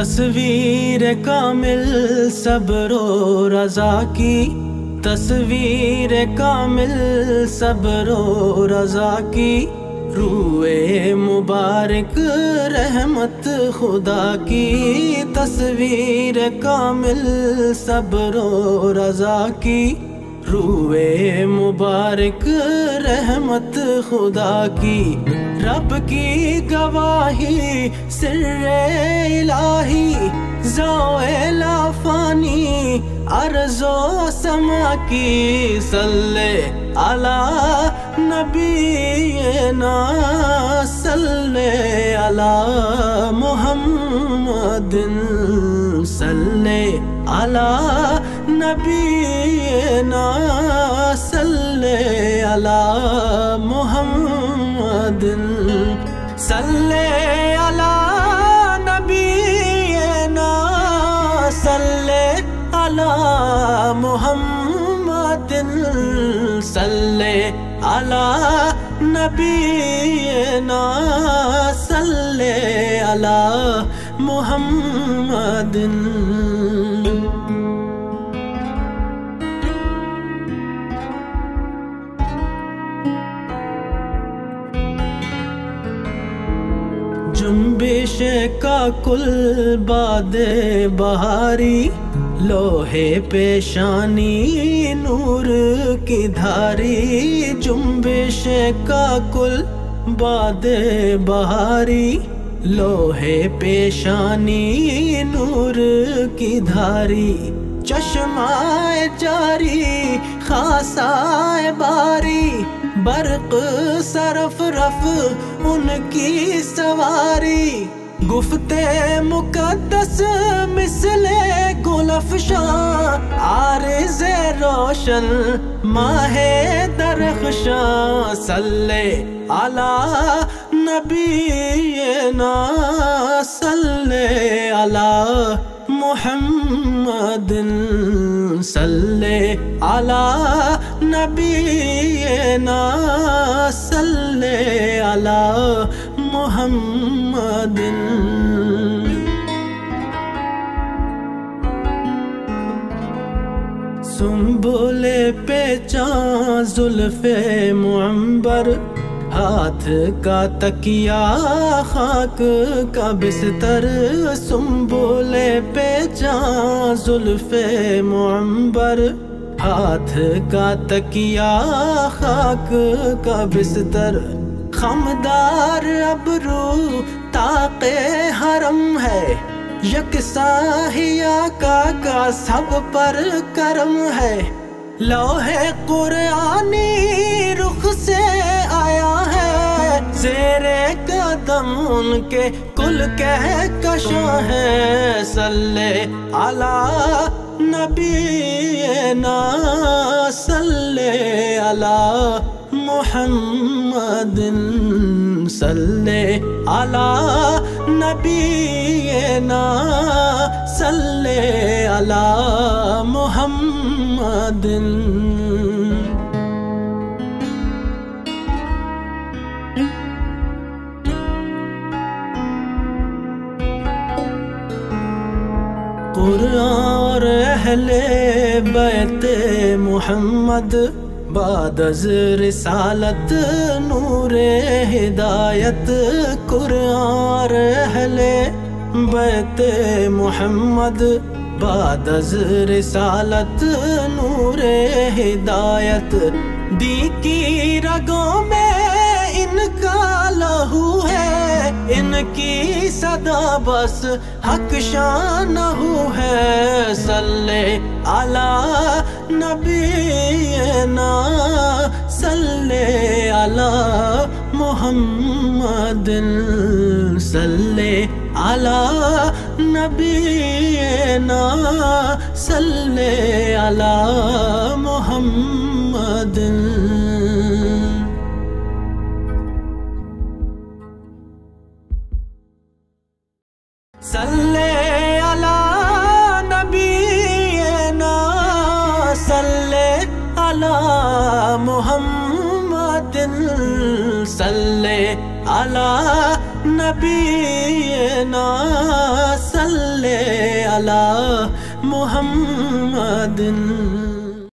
تصویر کامل صبر و رضا کی، تصویر کامل صبر و رضا کی، روئے مبارک رحمت خدا کی، تصویر کامل صبر و رضا کی، روئے مبارک رحمت خدا کی، رب کی گواہی سر الہی، ذوق لافانی ارض و سما کی، صلی علی نبینا صلی علی محمد، صلی علی نبینا صلی علی محمد، صلی علی نبینا صلی علی محمد، صلی علی نبینا صلی علی محمد۔ جنبش کا کل باد بہاری، لوہے پیشانی نور کی دھاری، جنبش کا کل باد بہاری، لوہے پیشانی نور کی دھاری، چشمائے جاری خاصائے باری، برق سرف رف ان کی سواری، گفتے مقدس مثل گل افشاں، عارض روشن ماہ درخشاں، صلی علی نبینا صلی علی محمد، صلی علی نبینا صلی علی محمد۔ سنبل پہ چاں زلف معنبر، ہاتھ کا تکیا خاک کا بستر، سنبل پہ چاں زلف معنبر، ہاتھ کا تکیا خاک کا بستر، خمدار ابرو طاق حرم ہے، یکساں ہی آقا کا سب پر کرم ہے، لوح قرآنی رخ سے آیا ہے، زیر قدم ان کے کل کہکشاں ہے، صلی علی نبینا صلی علی محمد، صلی علی نبینا صلی علی محمد۔ قرآن اور اہل بیت محمد، بعد از رسالت نور ہدایت، قرآن اور اہل بیت محمد، بعد از رسالت نور ہدایت، دی کی رگوں میں ان کا لہو ہے، ان کی صدا بس حق شان ہو ہے، صلی علی نبینا صلی علی محمد، صلی علی نبینا صلی علی محمد۔ صلی علی نبینا صلی علی محمد، صلی علی نبینا صلی علی محمد